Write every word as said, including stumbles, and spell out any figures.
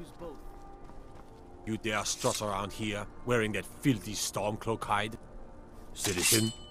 use both. You dare strut around here, wearing that filthy Stormcloak hide? Citizen?